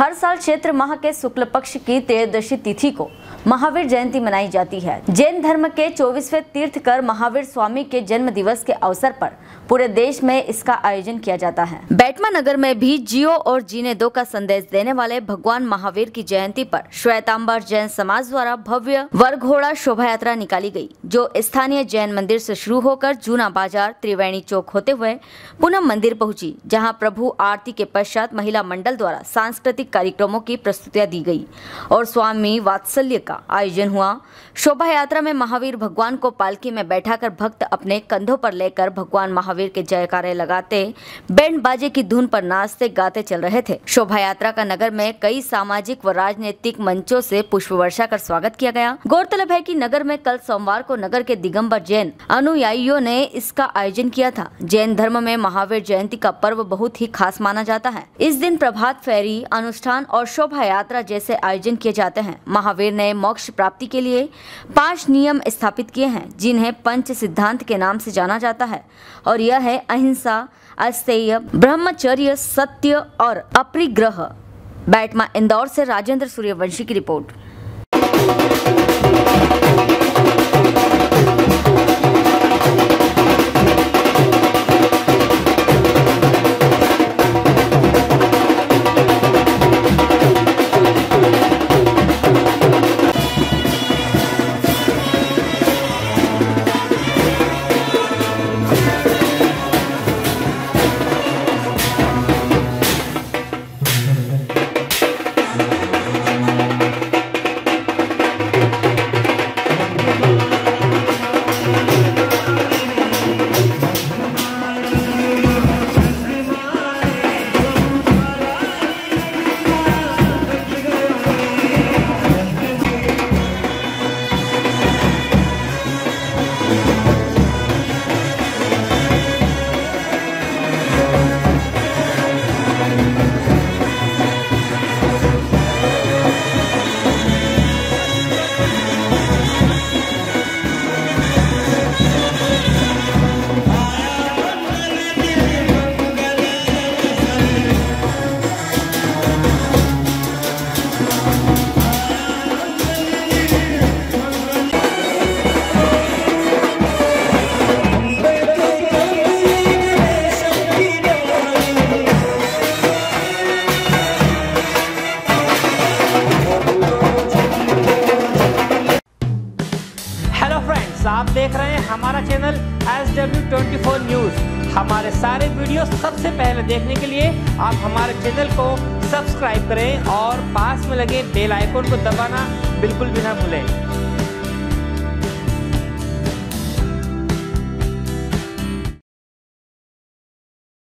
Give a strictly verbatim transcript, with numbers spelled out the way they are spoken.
हर साल चैत्र माह के शुक्ल पक्ष की त्रयोदशी तिथि को महावीर जयंती मनाई जाती है। जैन धर्म के चौबीसवें तीर्थकर महावीर स्वामी के जन्म दिवस के अवसर पर पूरे देश में इसका आयोजन किया जाता है। बैटमा नगर में भी जियो और जीने दो का संदेश देने वाले भगवान महावीर की जयंती पर श्वेतांबर जैन समाज द्वारा भव्य वरघोड़ा शोभा यात्रा निकाली गई, जो स्थानीय जैन मंदिर से शुरू होकर जूना बाजार त्रिवेणी चौक होते हुए पुनः मंदिर पहुंची, जहां प्रभु आरती के पश्चात महिला मंडल द्वारा सांस्कृतिक कार्यक्रमों की प्रस्तुतियां दी गई और स्वामी वात्सल्य का आयोजन हुआ। शोभा यात्रा में महावीर भगवान को पालकी में बैठाकर भक्त अपने कंधों पर लेकर भगवान महावीर के जयकारे लगाते बैंड बाजे की धुन पर नाचते गाते चल रहे थे। शोभा यात्रा का नगर में कई सामाजिक व राजनीतिक मंचों से पुष्प वर्षा कर स्वागत किया गया। गौरतलब है कि नगर में कल सोमवार को नगर के दिगंबर जैन अनुयायियों ने इसका आयोजन किया था। जैन धर्म में महावीर जयंती का पर्व बहुत ही खास माना जाता है। इस दिन प्रभात फेरी अनुष्ठान और शोभा यात्रा जैसे आयोजन किए जाते हैं। महावीर ने मोक्ष प्राप्ति के लिए पांच नियम स्थापित किए हैं, जिन्हें पंच सिद्धांत के नाम से जाना जाता है, और यह है अहिंसा, अस्तेय, ब्रह्मचर्य, सत्य और अपरिग्रह। बैटमा इंदौर से राजेंद्र सूर्यवंशी की रिपोर्ट। आप देख रहे हैं हमारा channel S W twenty four news. हमारे सारे वीडियो सबसे पहले देखने के लिए आप हमारे चैनल को सब्सक्राइब करें और पास में लगे बेल आइकन को दबाना बिल्कुल भी ना भूलें।